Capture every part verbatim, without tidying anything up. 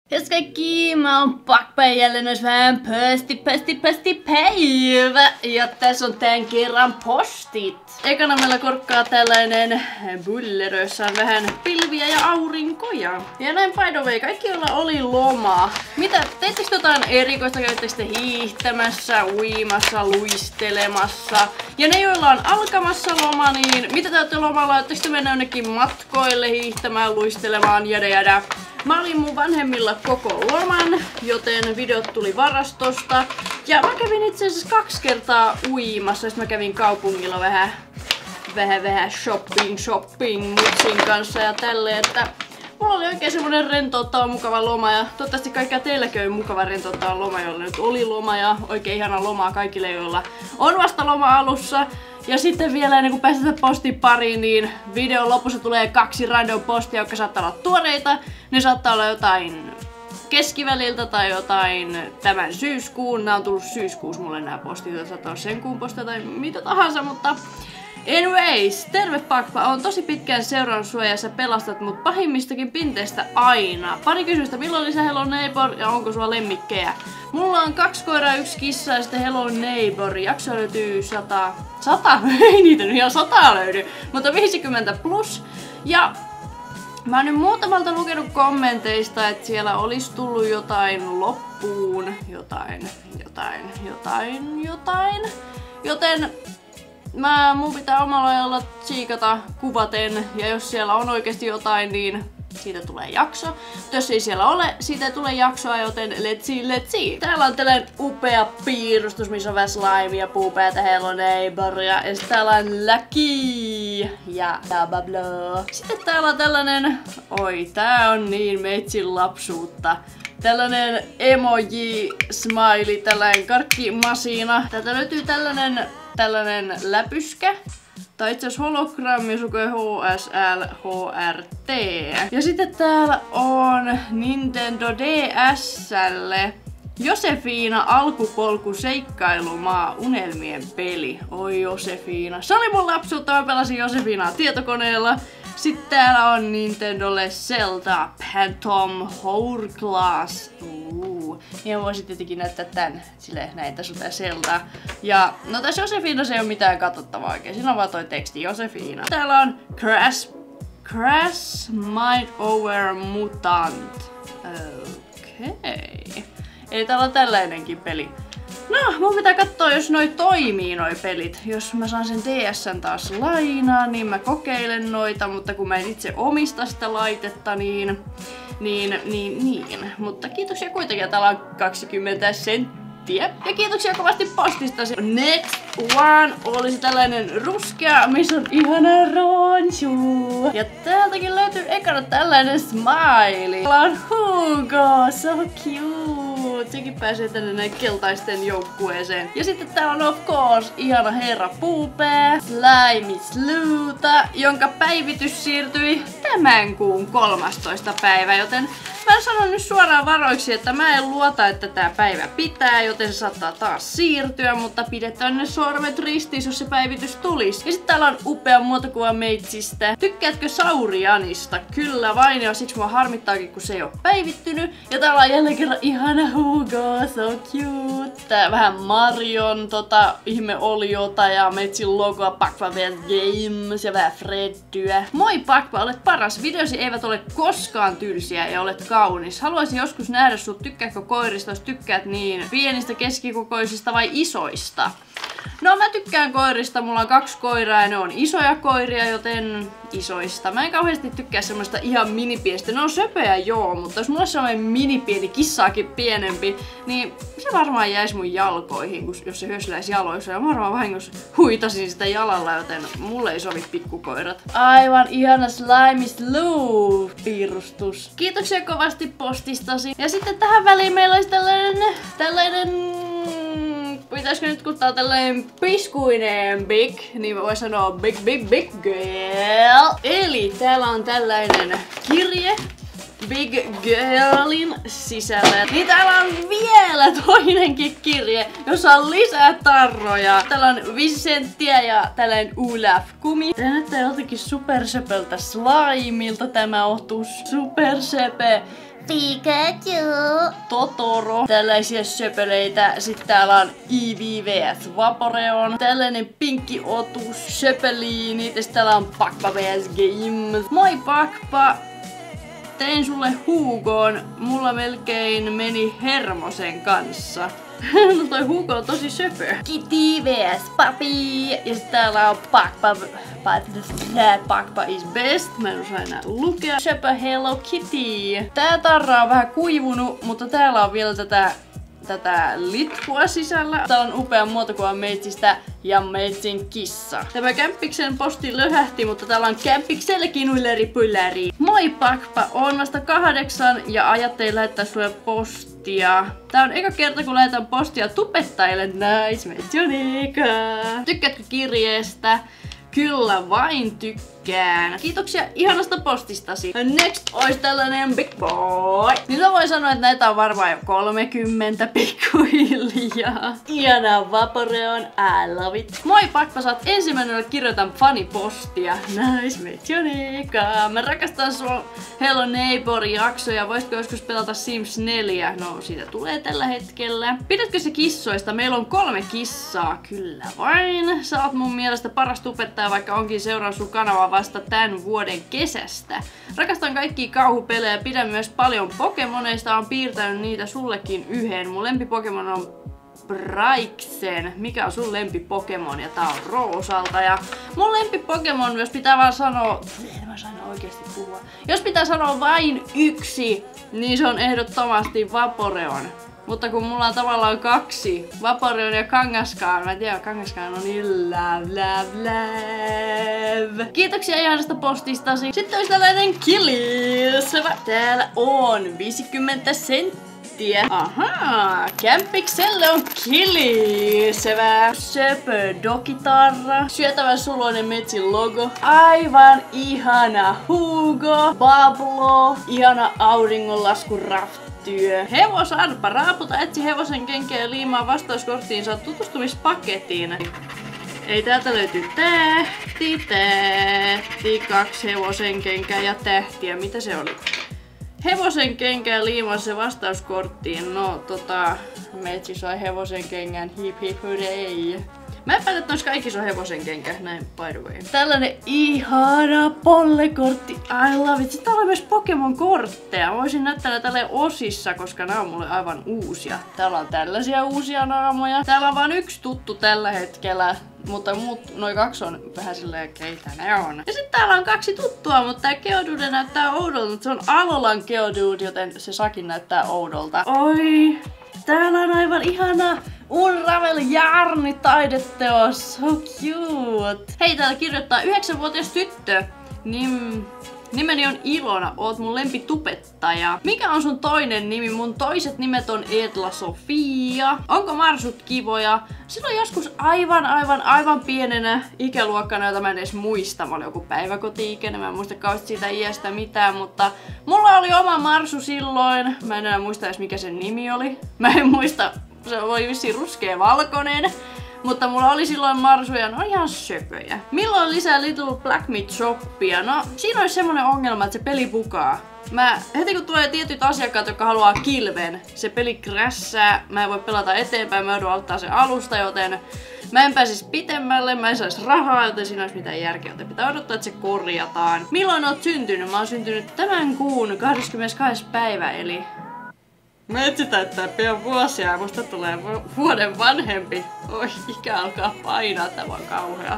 Jes kaikki, mä oon Pakpa ja jälleen ois vähän pösti pösti pösti päivä. Ja tässä on tän kerran postit. Ekana meillä korkkaa tällainen buller, jossa on vähän pilviä ja aurinkoja. Ja näin by the way, kaikki joilla oli loma. Mitä, teettekö jotain erikoista? Käyttekö te hiihtämässä, uimassa, luistelemassa? Ja ne joilla on alkamassa loma, niin mitä te ootte lomalla? Ootteko te mennä jonnekin matkoille hiihtämään, luistelemaan, jada jada? Mä olin mun vanhemmilla koko loman, joten videot tuli varastosta. Ja mä kävin itse asiassa kaksi kertaa uimassa, ja mä kävin kaupungilla vähän, vähän, vähän shopping, shopping mutsin kanssa ja tälleen, että mulla oli oikein semmonen rentouttava mukava loma, ja toivottavasti kaikkia teilläkin on mukava rentouttava loma, joilla nyt oli loma, ja oikein ihana lomaa kaikille, joilla on vasta loma alussa. Ja sitten vielä ennen kuin päästään postiin pariin, niin videon lopussa tulee kaksi random postia, jotka saattaa olla tuoreita. Ne saattaa olla jotain keskiväliltä tai jotain tämän syyskuun. Nämä on tullut syyskuussa mulle nämä postit, jotka saattaa olla sen kuun postia tai mitä tahansa, mutta anyways, terve Pakpa, on tosi pitkään seurannut sua ja sä pelastat mut pahimmistakin pinteistä aina. Pari kysymystä, milloin lisää Hello Neighbor ja onko sua lemmikkejä? Mulla on kaksi koiraa, yksi kissa ja sitten Hello Neighbor. Jakso löytyy sata... Sata? Ei niitä nyt ihan sata löydy, mutta viisikymmentä plus. Ja mä oon nyt muutamalta lukenut kommenteista, että siellä olisi tullut jotain loppuun. Jotain, jotain, jotain, jotain. Joten mä, mun pitää omalla ajalla tsiikata kuvaten, ja jos siellä on oikeasti jotain, niin siitä tulee jakso. Mutta jos ei siellä ole, siitä ei tule jaksoa, joten let's see, let's see. Täällä on tällainen upea piirustus, missä on vähän slimea, puupäätä, Hello Neighbor, ja sitten täällä on Lucky ja bla bla. Sitten täällä on tällainen, oi tää on niin meitsin lapsuutta. Tällainen emoji smiley, tällainen karkkimasina. Täältä löytyy tällainen, tällainen läpyskä. Tai itse asiassa hologrammi, sukoja H S L, H R T. Ja sitten täällä on Nintendo D S:lle Josefina alkupolku seikkailumaa unelmien peli. Oi Josefina. Se oli mun lapsuutta, mä pelasin Josefinaa tietokoneella. Sitten täällä on Nintendolle Zelda Phantom Hourglass. Uh. Ja voisin tietenkin näyttää tän silleen, näin tässä on tää Zelda. Ja no tässä Josefina se ei oo mitään katsottavaa oikein. Siinä on vaan toi teksti Josefina. Täällä on Crash, Crash Mind Over Mutant. Okei. Okay. Eli täällä on tällainenkin peli. No, mun pitää katsoa, jos noi toimii noi pelit. Jos mä saan sen D S:n taas lainaa, niin mä kokeilen noita, mutta kun mä en itse omista sitä laitetta, niin... Niin, niin, niin. Mutta kiitoksia kuitenkin, täällä on kaksikymmentä senttiä. Ja kiitoksia kovasti postistasi. Next one olisi tällainen ruskea, missä on ihana ronsu. Ja täältäkin löytyy ekana tällainen smiley. Täällä on Hugo, so cute. Sekin pääsee tänne näin keltaisten joukkueeseen. Ja sitten täällä on of course ihana herra Puupää, Slimy Sluuta, jonka päivitys siirtyi tämän kuun kolmastoista päivä, joten mä sanon nyt suoraan varoiksi, että mä en luota, että tää päivä pitää, joten se saattaa taas siirtyä, mutta pidetään ne sormet ristissä, jos se päivitys tulisi. Ja sitten täällä on upea muotokuva meitsistä. Tykkäätkö Saurianista? Kyllä vain, ja siksi mua harmittaakin, kun se ei ole päivittynyt. Ja täällä on jälleen kerran ihana Hugo, so cute. Tää vähän Marion tota ihme oliota ja meitsin logoa Pakpa vs Games ja vähän Freddyä. Moi Pakpa, olet paras. Videosi eivät ole koskaan tylsiä ja olet kaunis. Haluaisin joskus nähdä sut, tykkääkö koirista, jos tykkäät niin pienistä, keskikokoisista vai isoista? No mä tykkään koirista, mulla on kaksi koiraa ja ne on isoja koiria, joten isoista. Mä en kauheasti tykkää semmoista ihan minipiestä. Ne on söpöjä joo, mutta jos mulla on semmoinen minipieni kissaakin pienempi, niin se varmaan jäisi mun jalkoihin, jos se hösläisi jaloissa. Ja mä varmaan vahingossa huitasin sitä jalalla, joten mulle ei sovi pikkukoirat. Aivan ihana Slimy Sloo piirustus. Kiitoksia kovasti postistasi. Ja sitten tähän väliin meillä olisi tällainen, tällainen... Pitäisikö nyt kuttaa tällainen piskuinen big, niin voi sanoa big big big girl. Eli täällä on tällainen kirje Big Girlin sisällä. Niin täällä on vielä toinenkin kirje, jossa on lisää tarroja. Täällä on viisi senttiä ja tällainen Olaf-kumi. Tää näyttää jotenkin supersepeltä slimeilta tämä otus. Supersepe. Pikachu. Totoro. Tällaisia söpöleitä. Sitten täällä on Eevee vs Vaporeon. Tällainen pinkki otus. Söpöliinit. Ja sitten täällä on Pakpa vs Games. Moi Pakpa! Tein sulle Hugoon. Mulla melkein meni Hermosen kanssa. No toi Hugo on tosi söpö. Kitty vs Papi. Ja sit täällä on Pakpa. Pakpa is best. Mä en osaa enää lukea. Söpö Hello Kitty. Tää tarra on vähän kuivunut, mutta täällä on vielä tätä tätä litkua sisällä. Tää on upea muotokuva meitsistä ja meitsin kissa. Tämä kämppiksen posti löhähti, mutta täällä on kämppikselläkin ylläri pylläri. Moi Pakpa, oon vasta kahdeksan ja ajattelin lähettää sulle postia. Tää on eka kerta kun lähetän postia tubettajille. Nice, meitsi on eka. Tykkäätkö kirjeestä? Kyllä vain tykkään. Kiitoksia ihanasta postistasi. Next ois tällainen big boy. Nyt mä voin sanoa, että näitä on varmaan jo kolmekymmentä pikkuhiljaa. Ihanaa Vaporeon, I love it. Moi Pakpa, sä oot ensimmäinen, jolle kirjoitan fanipostia. Nice, meitsi on eka. Mä rakastan sua Hello Neighbor jaksoja. Voisitko joskus pelata Sims neljä? No, siitä tulee tällä hetkellä. Pidätkö se kissoista? Meillä on kolme kissaa. Kyllä vain. Sä oot mun mielestä paras tubettaja, vaikka onkin seurannut sun kanavaa vasta tämän vuoden kesästä. Rakastan kaikkia kauhupelejä ja pidän myös paljon Pokemoneista. Oon piirtänyt niitä sullekin yhden. Mun lempipokemon on Braixen. Mikä on sun lempipokemon? Ja tää on Roosalta. Ja mun lempipokemon, jos pitää vaan sanoa... En mä sain oikeesti puhua. Jos pitää sanoa vain yksi, niin se on ehdottomasti Vaporeon. Mutta kun mulla on tavallaan kaksi, Vaporeon ja Kangaskhan, mä en tiedä, Kangaskhan on niin love, love, love. Kiitoksia ihanasta postistasi. Sitten olisi tällainen kilisevä. Täällä on viisikymmentä senttiä. Ahaa, kämpikselle on kilisevä. Söpö dogitarra. Syötävän suloinen metsin logo. Aivan ihana Hugo. Pablo. Ihana auringonlasku raft. Työ. Hevosarpa, raaputa, etsi hevosen kenkeä ja liimaa vastauskorttiin, saat tutustumispakettiin. Ei, täältä löytyy tähti, tähti, kaksi hevosen kenkää ja tähtiä. Mitä se oli? Hevosen kenkä ja liimaa se vastauskorttiin. No tota, metsi sai hevosen kengän, hip hip hurray. Mä epäilen, että nois kaikissa on hevosen kenkä, näin by the way. Tällainen ihana pollekortti, I love it. Sitten täällä on myös Pokemon-kortteja. Mä voisin näyttää tälle osissa, koska nämä on mulle aivan uusia. Täällä on tällaisia uusia naamoja. Täällä on vain yksi tuttu tällä hetkellä, mutta muut, noin kaksi on vähän silleen, keitä ne on. Ja sitten täällä on kaksi tuttua, mutta tää Geodude näyttää oudolta, mutta se on Alolan Geodude, joten se sakin näyttää oudolta. Oi, täällä on aivan ihana Unravel Jarni taideteos, so cute! Hei, täällä kirjoittaa yhdeksänvuotias tyttö. Nim... Nimeni on Ilona, oot mun lempitubettaja. Mikä on sun toinen nimi? Mun toiset nimet on Edla Sofia. Onko marsut kivoja? Silloin joskus aivan, aivan, aivan pienenä ikäluokkana, jota mä en edes muista. Mä olin joku päiväkoti-ikäinen, mä en muista kauheasti siitä iästä mitään, mutta mulla oli oma marsu silloin. Mä en enää muista edes mikä sen nimi oli. Mä en muista, se oli vissiin ruskea valkoinen. Mutta mulla oli silloin marsuja, ne on ihan söpöjä. Milloin lisää Little Black Meat Shoppia? No, siinä olisi semmonen ongelma, että se peli bukaa. Mä, heti kun tulee tietyt asiakkaat, jotka haluaa kilven, se peli krässää, mä en voi pelata eteenpäin, mä joudun aloittaa sen alusta, joten mä en pääsis pitemmälle, mä en sais rahaa, joten siinä olisi mitään järkeä, joten pitää odottaa, että se korjataan. Milloin oot syntynyt? Mä oon syntynyt tämän kuun kahdeskymmenestoinen päivä, eli... Mä etsi täyttää pian vuosia ja musta tulee vuoden vanhempi. Oi, ikä alkaa painaa, tämä on kauhea.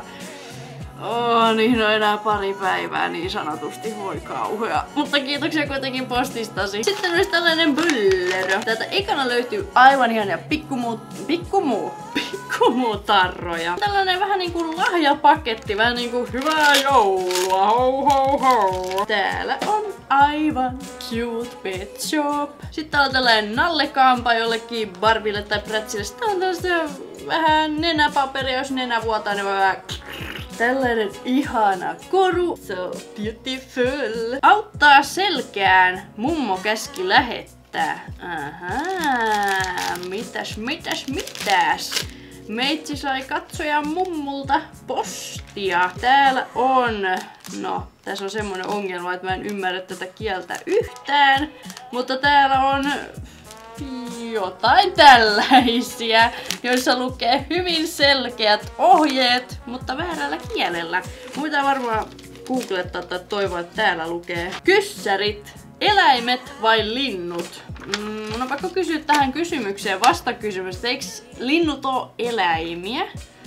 Oh, niin on enää pari päivää niin sanotusti, voi kauhea. Mutta kiitoksia kuitenkin postistasi. Sitten olisi tällainen bullero. Täältä ekana löytyy aivan ihania pikkumuu... Pikkumuu? Pikkumuutarroja. Tällainen vähän niinku lahjapaketti, vähän niinku hyvää joulua, ho ho ho. Täällä on aivan cute pet shop. Sitten täällä on tällainen nallekampa jollekin Barbille tai Prätsille. Sitten on tällaista vähän nenäpaperia, jos nenä vuotaa, niin voi vähän... Tällainen ihana koru. So beautiful. Auttaa selkään. Mummo käski lähettää. Ahaa. Mitäs, mitäs, mitäs? Meitsi sai katsojan mummulta postia. Täällä on, no tässä on semmonen ongelma, että mä en ymmärrä tätä kieltä yhtään, mutta täällä on jotain tällaisia, joissa lukee hyvin selkeät ohjeet, mutta väärällä kielellä. Mun pitää varmaan googlettaa tai toivoa, että täällä lukee. Kyssärit, eläimet vai linnut? Mm, mun on pakko kysyä tähän kysymykseen vastakysymys, eikö linnut oo eläimiä?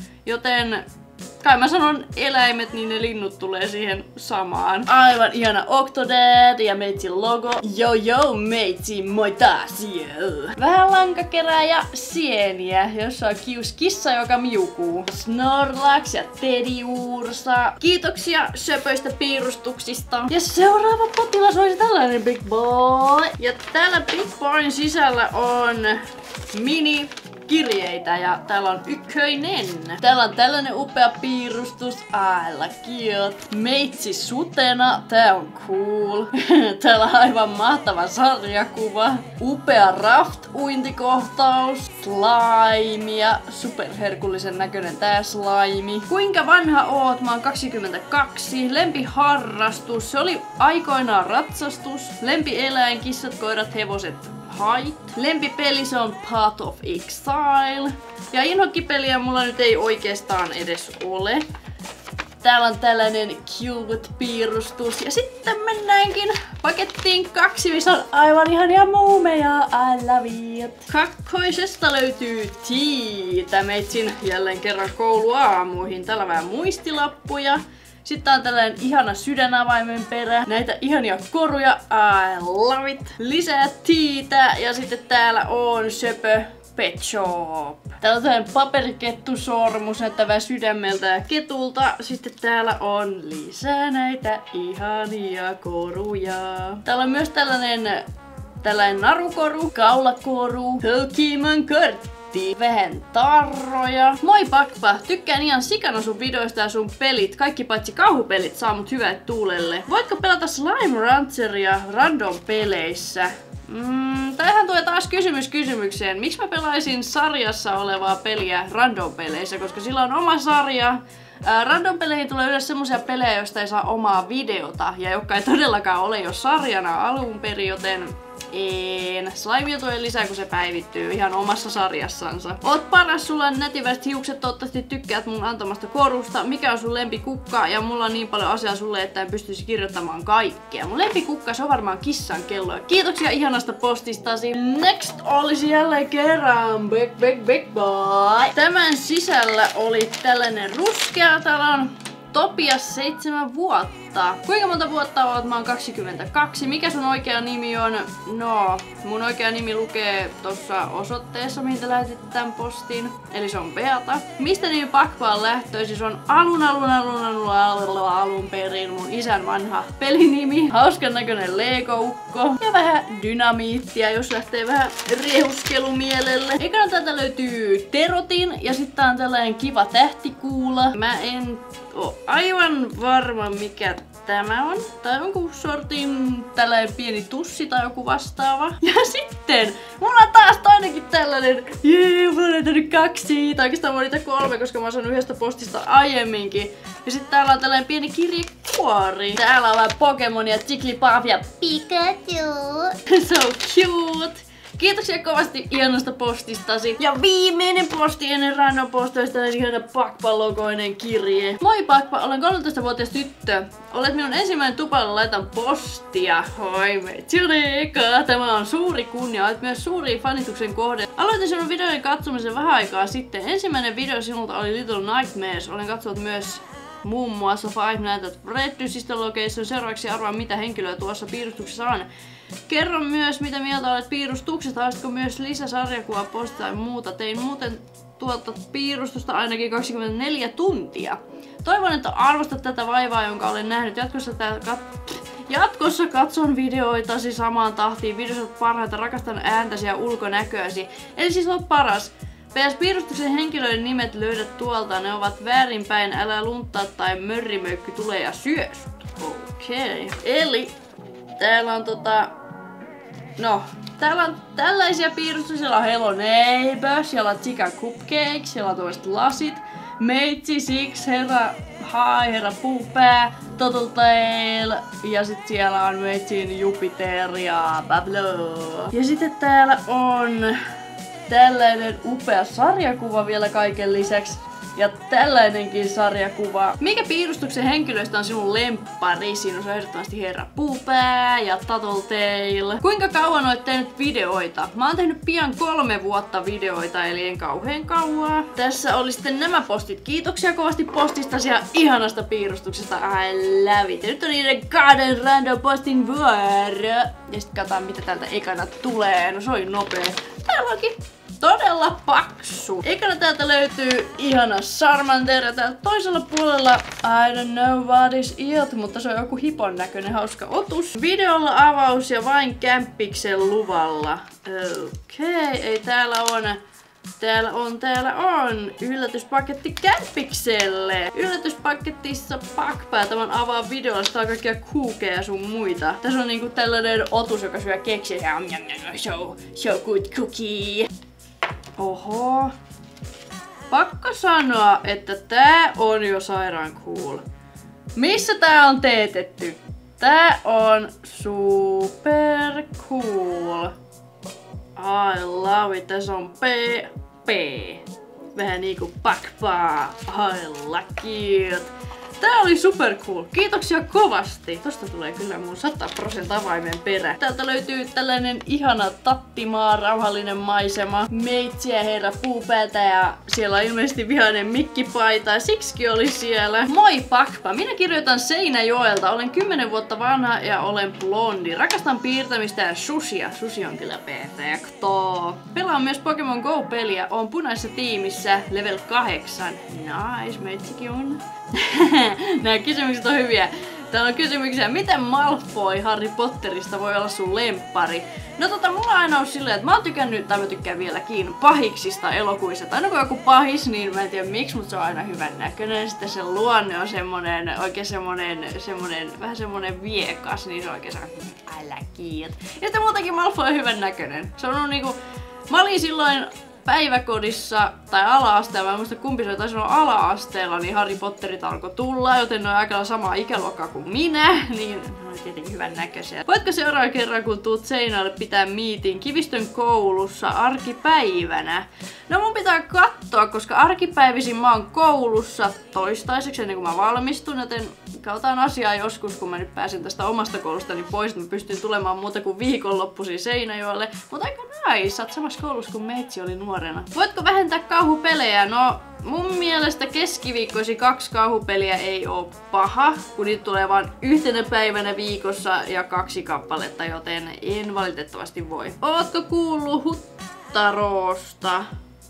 Joten kai mä sanon eläimet, niin ne linnut tulee siihen samaan. Aivan ihana Octodad ja meitsin logo. Yo yo meitsi, moi taas yo. Vähän lankakerää ja sieniä, jossa on kius kissa, joka miukuu. Snorlax ja Teddy Ursa. Kiitoksia söpöistä piirustuksista. Ja seuraava potilas olisi tällainen Big Boy. Ja täällä Big Boyn sisällä on mini kirjeitä ja täällä on ykköinen. Täällä on tällainen upea piirustus. I like it. Meitsi sutena. Tää on cool. Täällä on aivan mahtava sarjakuva. Upea raft-uintikohtaus. Slime ja superherkullisen näköinen tää slime. Kuinka vanha oot? Mä oon kaksikymmentäkaksi. Lempiharrastus. Se oli aikoinaan ratsastus. Lempieläin, kissat, koirat, hevoset. Hait. Lempipeli se on Path of Exile. Ja inhokkipeliä mulla nyt ei oikeastaan edes ole. Täällä on tällainen cute piirustus. Ja sitten mennäänkin pakettiin kaksi, missä on aivan ihania muumeja. I love it. Kakkoisesta löytyy Teetä. Meitsin jälleen kerran kouluaamuihin. Täällä on vähän muistilappuja. Sitten on tällainen ihana sydänavaimen perä. Näitä ihania koruja. I love it. Lisää Teetä. Ja sitten täällä on söpö Pet Shop. Täällä on tällainen paperikettusormus näyttävää sydämeltä ja ketulta. Sitten täällä on lisää näitä ihania koruja. Täällä on myös tällainen, tällainen narukoru, kaulakoru, Pokemon kortti. Vähän tarroja. Moi Pakpa! Tykkään ihan sikana sun videoista ja sun pelit. Kaikki paitsi kauhupelit saa mut hyvälle tuulelle. Voitko pelata Slime Rancheria random peleissä? Mm, tämähän tulee taas kysymys kysymykseen. Miksi mä pelaisin sarjassa olevaa peliä random peleissä? Koska sillä on oma sarja. Ää, random peleihin tulee yleensä semmosia pelejä, joista ei saa omaa videota. Ja jotka ei todellakaan ole jo sarjana alun perin, joten en. Slime tulee lisää, kun se päivittyy ihan omassa sarjassansa. Oot paras, sulla on nätivästi hiukset, toivottavasti tykkäät mun antamasta korusta. Mikä on sun lempikukka? Ja mulla on niin paljon asiaa sulle, että en pystyisi kirjoittamaan kaikkea. Mun lempikukka, se on varmaan kissan kello. Kiitoksia ihanasta postistasi. Next olisi jälleen kerran Big Big Big Boy. Tämän sisällä oli tällainen ruskea. Täällä on Topias seitsemän vuotta. Kuinka monta vuotta oot? Mä oon kaksikymmentäkaksi. Mikä sun oikea nimi on? No, mun oikea nimi lukee tossa osoitteessa, mihin te lähetit tän postin. Eli se on Beata. Mistä nimi Pakpa on lähtöisin? Se on alun alun alun alun alun alun perin mun isän vanha pelinimi. Hauskan näköinen Lego-ukko. Ja vähän dynamiittia, jos lähtee vähän riehuskelumielelle. Ekana täältä löytyy Terotin ja sitten on tällainen kiva tähtikuula. Mä en oo aivan varma mikä tämä on. Tai jonkun sortin tällainen pieni tussi tai joku vastaava. Ja sitten mulla on taas toinenkin tällainen. Jee, mulla on löytänyt kaksi. Tai oikeastaan mulla on niitä kolme, koska mä oon saanut yhdestä postista aiemminkin. Ja sitten täällä on tällainen pieni kirjekuori. Täällä on vähän Pokemonia, Jigglypuff ja Pikachu. So cute. Kiitoksia kovasti ihanasta postistasi. Ja viimeinen posti ennen random postista on ihana Pakpa-logoinen kirje. Moi Pakpa, olen kolmetoistavuotias tyttö. Olet minun ensimmäinen tupalla, laitan postia. Hoi meitsureka. Tämä on suuri kunnia. Olet myös suuri fanituksen kohde. Aloitin sinun videoiden katsomisen vähän aikaa sitten. Ensimmäinen video sinulta oli Little Nightmares. Olen katsonut myös muun muassa Five Nights at Freddy's Location. Seuraavaksi arvaa mitä henkilöä tuossa piirustuksessa on. Kerro myös mitä mieltä olet piirustuksesta. Haluaisitko myös lisäsarjakuvaa, posta tai muuta? Tein muuten tuota piirustusta ainakin kaksikymmentäneljä tuntia. Toivon, että arvostat tätä vaivaa, jonka olen nähnyt. Jatkossa, kat- Jatkossa katson videoitasi samaan tahtiin. Videot ovat parhaita, rakastan ääntäsi ja ulkonäköäsi. Eli siis olet paras. P S piirustuksen henkilöiden nimet löydät tuolta, ne ovat väärinpäin, älä lunttaa tai mörrimöykky tulee ja syö sut. Okei. Okay. Eli täällä on tota... No, Täällä on tällaisia piirustuksia. Siellä on Hello Neighbor, siellä on Chica Cupcake, siellä on toiset lasit. Meitsi, Six, Herra Hai, Herra Puupää, Totaltail ja sit siellä on Meitsin Jupiter ja Pablo. Ja sitten täällä on tällainen upea sarjakuva vielä kaiken lisäksi. Ja tällainenkin sarjakuva. Mikä piirustuksen henkilöistä on sinun lemppari? Siinä on ehdottomasti Herra Puupää ja Tattletale. Kuinka kauan olet tehnyt videoita? Mä oon tehnyt pian kolme vuotta videoita, eli en kauhean kauaa. Tässä oli sitten nämä postit. Kiitoksia kovasti postistasi ja ihanasta piirustuksesta. I love it. Ja nyt on niiden kahden random postin vuoro. Ja sit katsotaan mitä täältä ekana tulee. No se oli nopea. Täällä onkin todella paksu. Ekana täältä löytyy ihana Charmander ja täältä toisella puolella I don't know what is it, mutta se on joku hipon näköinen hauska otus. Videolla avaus ja vain kämppiksen luvalla. Okei, okay, ei täällä on. Täällä on, täällä on yllätyspaketti kämpikselle. Yllätyspaketissa pakpää tämän avaa videolla, sitä on kaikkia kuukeja sun muita. Tässä on niinku tällainen otus, joka syö keksiä. So, so good cookie. Oho. Pakko sanoa, että tää on jo sairaan cool. Missä tää on teetetty? Tää on super cool. I love it. Tässä on P. P. Vähän niinku pakpaa. I like it. Tää oli super cool. Kiitoksia kovasti. Tosta tulee kyllä mun sata prosenttia avaimen perä. Täältä löytyy tällainen ihana tattimaa, rauhallinen maisema. Meitsiä, Herra Puupäätä ja siellä on ilmeisesti vihainen mikkipaita ja Siksi oli siellä. Moi Pakpa! Minä kirjoitan Seinäjoelta. Olen kymmenen vuotta vanha ja olen blondi. Rakastan piirtämistä ja sushia. Sushi on kyllä perfecto. Pelaan myös Pokemon Go-peliä. Oon punaisessa tiimissä level kahdeksan. Nice, meitsikin on. Nämä kysymykset on hyviä. Täällä on kysymyksiä, miten Malfoy Harry Potterista voi olla sun lemppari? No tota, mulla on aina ollut silleen, että mä oon tykännyt, tai mä tykkään vieläkin, pahiksista elokuvista. Aina kun joku pahis, niin mä en tiedä miksi, mutta se on aina hyvän näköinen. Sitten se luonne on semmonen, oikein semmonen, semmonen, vähän semmonen viekas, niin se on oikein semmonen, I like it. Ja sitten muutenkin Malfoy on hyvän näköinen. Se on ollut niinku, mä olin silloin päiväkodissa tai ala-asteella, mä en muista kumpi se oli, taisi olla ala-asteella, niin Harry Potterit alkoi tulla, joten ne on aika samaa ikäluokkaa kuin minä, niin ne oli tietenkin hyvän näköisiä. Voitko seuraavan kerran, kun tuut Seinäjoelle pitää miitin Kivistön koulussa arkipäivänä? No mun pitää katsoa, koska arkipäivisin mä oon koulussa toistaiseksi ennen kuin mä valmistun, joten kautaan asiaa joskus, kun mä nyt pääsen tästä omasta koulustani pois, että mä pystyn tulemaan muuta kuin viikonloppuisin Seinäjoelle. Mutta aika nice, sä oot samassa koulussa kuin meitsi oli nuorena. Voitko vähentää kauhupelejä? No, mun mielestä keskiviikkoisi kaksi kauhupeliä ei oo paha, kun niitä tulee vain yhtenä päivänä viikossa ja kaksi kappaletta, joten en valitettavasti voi. Ootko kuullut Huttaroosta?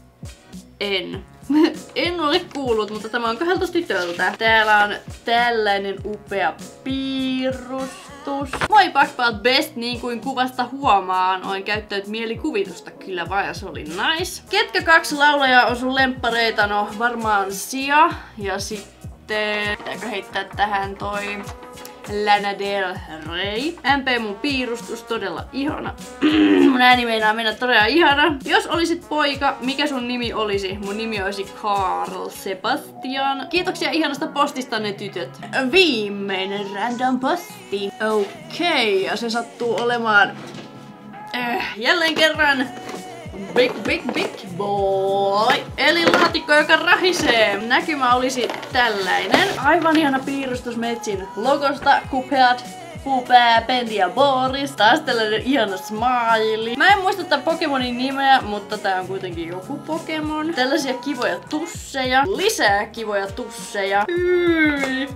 En. En ole kuullut, mutta tämä on kahdelta tytöltä. Täällä on tällainen upea piirustus. Moi Pakpaat Best, niin kuin kuvasta huomaan, olen käyttänyt mielikuvitusta kyllä vaan ja se oli nice. Ketkä kaksi laulajaa on sun lemppareita? No varmaan Sia ja sitten pitääkö heittää tähän toi Lana Del Rey. M P mun piirustus, todella ihana. Mun ääni meinaa mennä todella ihana. Jos olisit poika, mikä sun nimi olisi? Mun nimi olisi Carl Sebastian. Kiitoksia ihanasta postistanne tytöt. Viimeinen random posti. Okei, okay, ja se sattuu olemaan äh, jälleen kerran Big, big, big boy. Eli laatikko, joka rahisee. Näkymä olisi tällainen. Aivan ihana piirustus Meitsin logosta. Cuphead, Puupää, Bendy ja Boris. Taas tällainen ihana smiley. Mä en muista tämän Pokemonin nimeä, mutta tää on kuitenkin joku Pokemon. Tällaisia kivoja tusseja. Lisää kivoja tusseja. Hyi.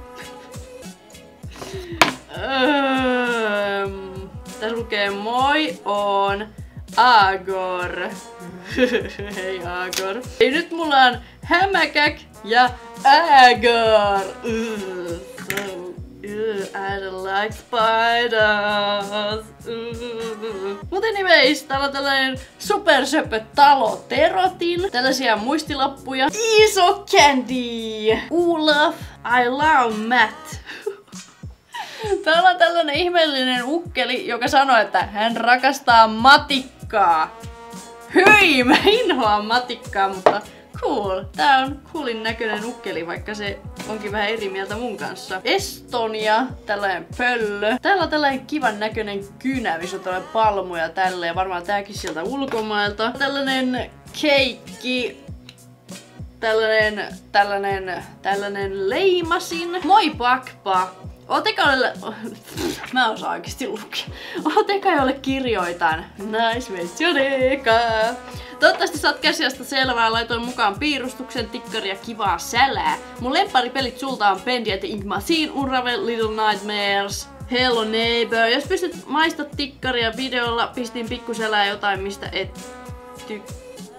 Tässä lukee moi on Agor. Hei Agor. Ei nyt mulla on Hämäkäk ja Agor. Uh, so, uh, I don't like spiders. Uh. Mutta anyways, täällä on tällainen supersöpö talo Terotin. Tällaisia muistilappuja. Iso candy. Olaf. I love Matt. Täällä on tällainen ihmeellinen ukkeli, joka sanoo, että hän rakastaa matikkaa. Hyi, mä inhoan matikkaa, mutta cool. Tää on coolin näköinen ukkeli, vaikka se onkin vähän eri mieltä mun kanssa. Estonia, tällainen pöllö. Täällä on tällainen kivan näköinen kynä, missä on tällainen palmuja tälleen. Varmaan tääkin sieltä ulkomailta. Tällainen keikki. Tällainen, tällainen, tällainen leimasin. Moi Pakpa! Ooteka jolle... Mä osaan oikeesti lukea. Ooteka jolle kirjoitan. Nice meets Jodeka! Toivottavasti saat käsiästä selvää. Laitoin mukaan piirustuksen, tikkari ja kivaa sälää. Mun lempparipelit sulta on Bendy and the Ink Machine, Unravel, Little Nightmares, Hello Neighbor. Jos pystyt maistaa tikkaria videolla, pistin pikkusälää jotain, mistä et tykkää.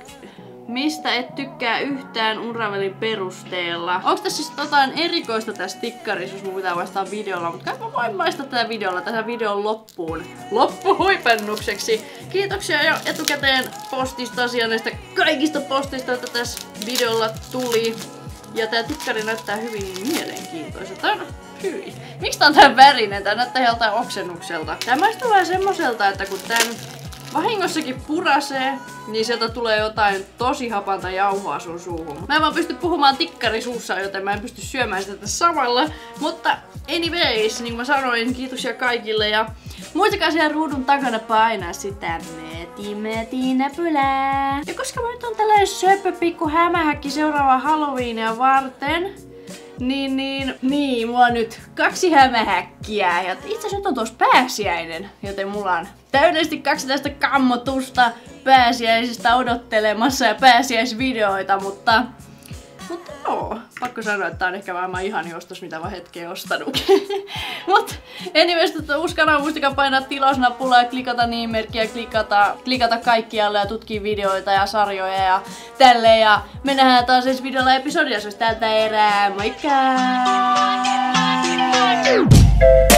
Mistä et tykkää yhtään Unravelin perusteella. Onks tässä siis jotain erikoista tässä tikkarissa, jos mun pitää maistaa videolla, mutta kai mä voin maistaa tätä videolla tässä videon loppuun. Loppuhuipennukseksi. Kiitoksia jo etukäteen postista ja näistä kaikista postista, että tässä videolla tuli. Ja tää tikkari näyttää hyvin mielenkiintoiselta. Tää on hyi. Miksi tää on tän värinen? Tää näyttää joltain oksennukselta. Tää maistuu vähän semmoselta, että kun tän vahingossakin purasee, niin sieltä tulee jotain tosi hapanta jauhoa sun suuhun. Mä en vaan pysty puhumaan tikkari suussa, joten mä en pysty syömään sitä samalla. Mutta anyways, niin kuin mä sanoin, kiitoksia kaikille ja muistakaa siellä ruudun takana painaa sitä meti meti näpylää. Ja koska mä nyt on tällainen söpö pikku hämähäkki seuraavaa Halloweenia varten, Niin, niin, niin, mulla on nyt kaksi hämähäkkiä ja itse asiassa nyt on tuossa pääsiäinen, joten mulla on täydellisesti kaksi tästä kammotusta pääsiäisistä odottelemassa ja pääsiäisvideoita, mutta mutta joo, pakko sanoa, että tää on ehkä maailman ihani ostos, mitä mä hetkeä ostanutkin. Mut anyways, uskana muistakaa painaa tilausnappulaa ja klikata niin-merkkiä, klikata, klikata kaikkialle ja tutkia videoita ja sarjoja ja tälleen. Ja me nähdään taas ensi videolla episodissa, jos tältä erää. Moikka!